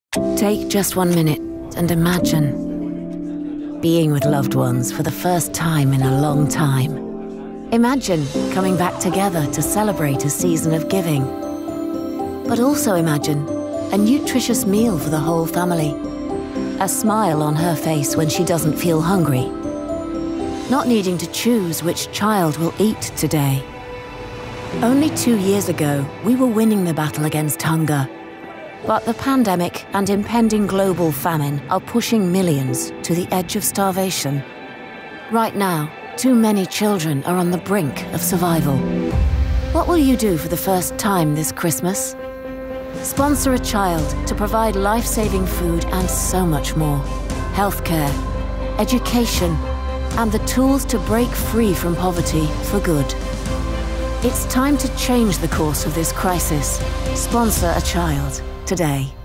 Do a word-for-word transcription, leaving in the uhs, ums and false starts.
Take just one minute and imagine being with loved ones for the first time in a long time. Imagine coming back together to celebrate a season of giving. But also imagine a nutritious meal for the whole family. A smile on her face when she doesn't feel hungry. Not needing to choose which child will eat today. Only two years ago, we were winning the battle against hunger. But the pandemic and impending global famine are pushing millions to the edge of starvation. Right now, too many children are on the brink of survival. What will you do for the first time this Christmas? Sponsor a child to provide life-saving food and so much more. Healthcare, education, and the tools to break free from poverty for good. It's time to change the course of this crisis. Sponsor a child today.